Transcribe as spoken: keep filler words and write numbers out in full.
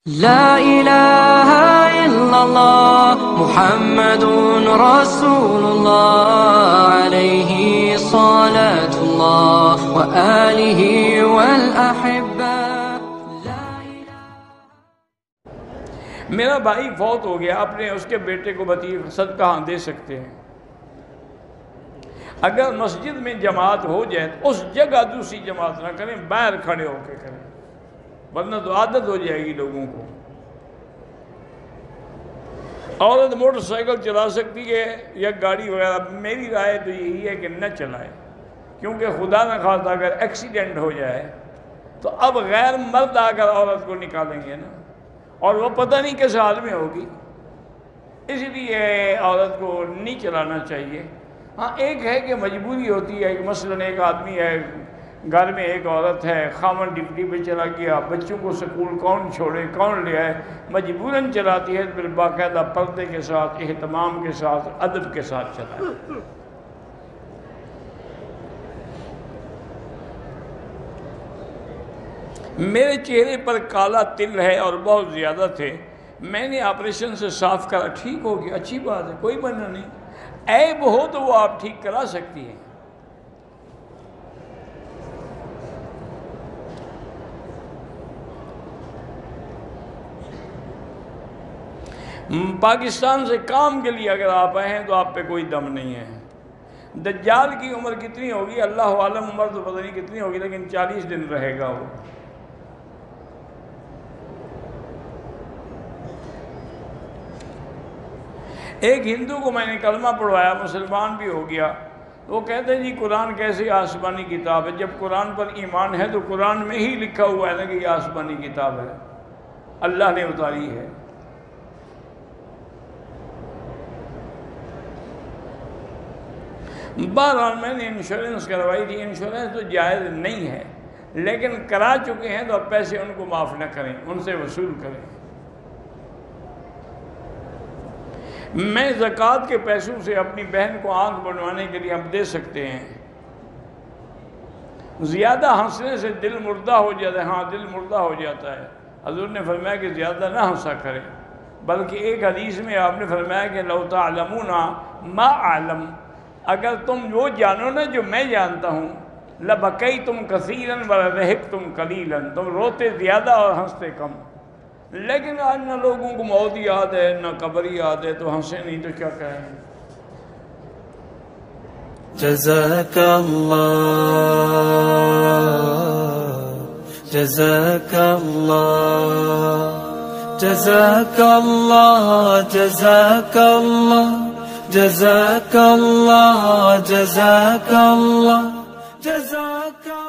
لا الہ الا اللہ محمد رسول اللہ علیہ صلاۃ اللہ وآلہ والاحبہ۔ میرا بھائی فوت ہو گیا، اپنے اس کے بیٹے کو بطیخ صدقہ ہم دے سکتے ہیں۔ اگر مسجد میں جماعت ہو جائے تو اس جگہ دوسری جماعت نہ کریں، باہر کھڑے ہو کے کریں، ورنہ تو عادت ہو جائے گی لوگوں کو۔ عورت موٹر سائیکل چلا سکتی ہے یا گاڑی وغیرہ، میری رائے تو یہی ہے کہ نہ چلائے، کیونکہ خدا نہ خواستہ اگر ایکسیڈنٹ ہو جائے تو اب غیر مرد آ کر عورت کو نکالیں گے نا، اور وہ پتہ نہیں کس حال میں ہوگی، اس لیے عورت کو نہیں چلانا چاہیے۔ ہاں ایک ہے کہ مجبوری ہوتی ہے، مثلاً ایک آدمی ہے گھر میں، ایک عورت ہے، خامن ڈپٹی پہ چلا گیا، بچوں کو سکول کون چھوڑے کون لے آئے، مجبوراً چلاتی ہے، پھر باقاعدہ پردے کے ساتھ، اہتمام کے ساتھ، ادب کے ساتھ چلائے۔ میرے چہرے پر کالا تل ہے اور بہت زیادہ تھے، میں نے آپریشن سے صاف کرا، ٹھیک ہو گیا، اچھی بات ہے، کوئی بننا نہیں، عیب ہو تو وہ آپ ٹھیک کرا سکتی ہیں۔ پاکستان سے کام کے لیے اگر آپ آئے ہیں تو آپ پہ کوئی دم نہیں ہے۔ دجال کی عمر کتنی ہوگی اللہ عالم، عمر تو پتہ نہیں کتنی ہوگی، لیکن چالیس دن رہے گا وہ۔ ایک ہندو کو میں نے کلمہ پڑھوایا، مسلمان بھی ہو گیا، وہ کہتے ہیں جی قرآن کیسے آسمانی کتاب ہے؟ جب قرآن پر ایمان ہے تو قرآن میں ہی لکھا ہوا ہے نا کہ یہ آسمانی کتاب ہے، اللہ نے اتاری ہے۔ بہرحال میں نے انشورنس کروائی تھی، انشورنس تو جائز نہیں ہے، لیکن کرا چکے ہیں تو اب پیسے ان کو معاف نہ کریں، ان سے وصول کریں۔ میں زکوٰۃ کے پیسوں سے اپنی بہن کو آنکھ بنوانے کے لیے ہم دے سکتے ہیں۔ زیادہ ہنسنے سے دل مردہ ہو جاتا ہے، ہاں دل مردہ ہو جاتا ہے، حضور نے فرمایا کہ زیادہ نہ ہنسا کرے، بلکہ ایک حدیث میں آپ نے فرمایا کہ لو تعلمون ما اعلم، اگر تم وہ جانو نا جو میں جانتا ہوں، لبکیتم کثیرا ولضحکتم قلیلا، تم روتے زیادہ اور ہنستے کم۔ لیکن آج نہ لوگوں کو موت یاد ہے نہ قبر یاد ہے، تو ہنسے نہیں تو کیا کہیں۔ جزاک اللہ، جزاک اللہ، جزاک اللہ، جزاک اللہ، جزاک اللہ، جزاک اللہ، جزاک اللہ۔